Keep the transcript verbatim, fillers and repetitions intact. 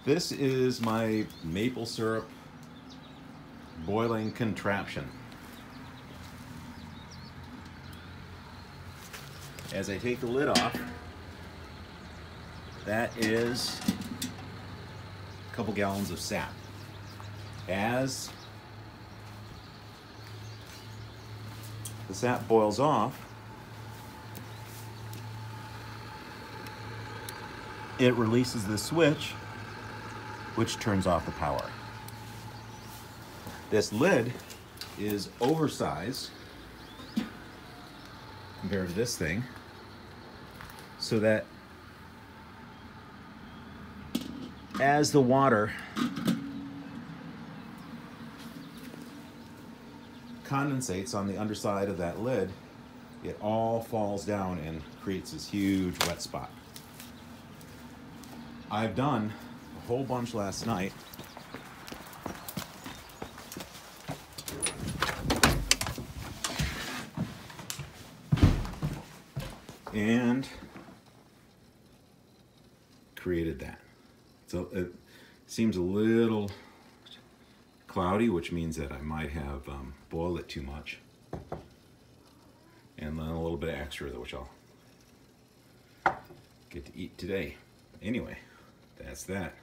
This is my maple syrup boiling contraption. As I take the lid off, that is a couple gallons of sap. As the sap boils off, it releases the switch, which turns off the power. This lid is oversized compared to this thing, so that as the water condensates on the underside of that lid, it all falls down and creates this huge wet spot. I've done a whole bunch last night. And created that. So it seems a little cloudy, which means that I might have um, boiled it too much. And then a little bit of extra, which I'll get to eat today. Anyway, that's that.